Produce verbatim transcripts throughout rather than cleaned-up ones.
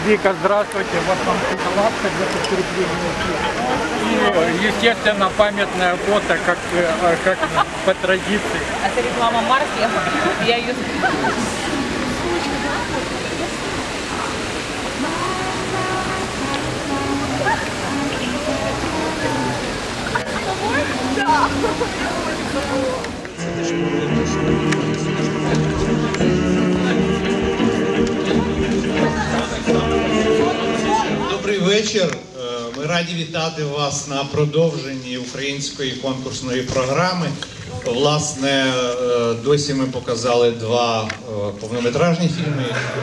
Вика, здравствуйте. Вот вам шоколадка для подкрепления. И, естественно, памятное фото, как, как по традиции. Это реклама марки. Я ее... Добрий вечір. Ми раді вітати вас на продовженні української конкурсної програми. Власне, досі ми показали два повнометражні фільми.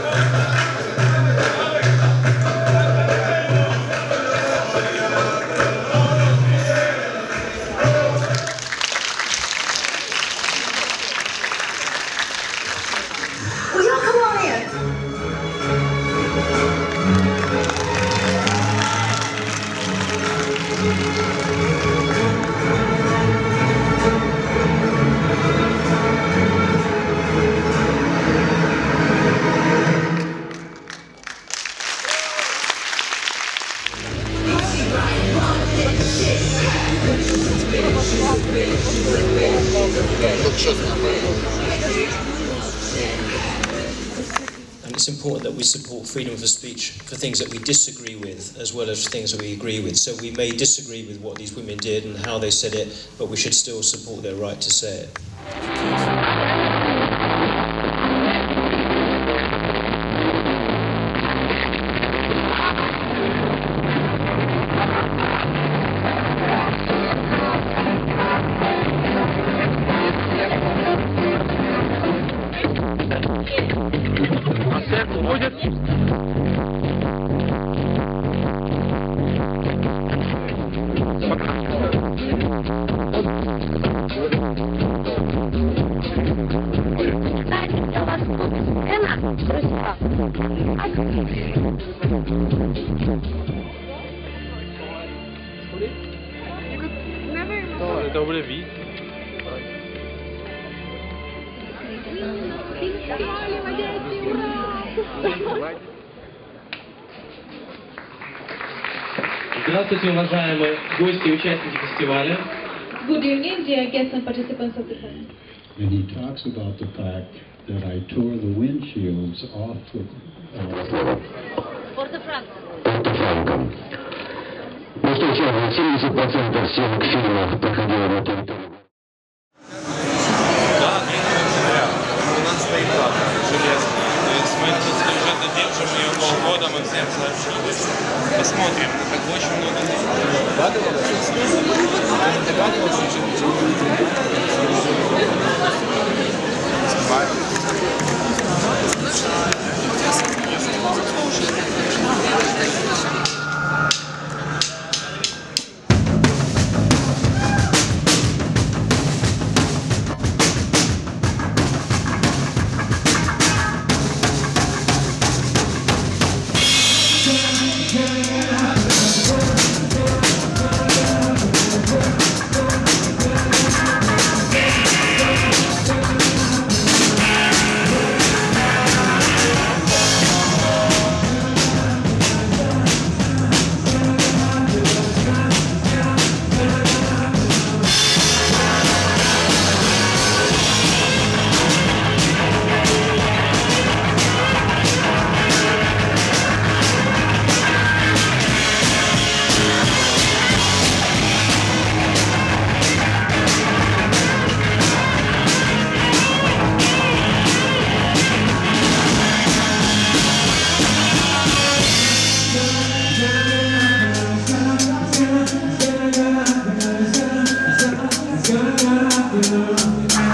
And it's important that we support freedom of speech for things that we disagree with as well as things that we agree with. So we may disagree with what these women did and how they said it, but we should still support their right to say it. Будет. Добрый вид. Здравствуйте, уважаемые гости и участники фестиваля. Good evening, dear guests and participants of the film. And he talks about the fact that I tore the windshields off the... Порто Франко. Ну что, семьдесят процентов съемок фильма проходило на территории. Да, третьего октября. У нас стоит дата железная. То есть мы тут сюжета держим ее полгода, мы всем сообщили. Посмотрим. Так очень много людей. Good.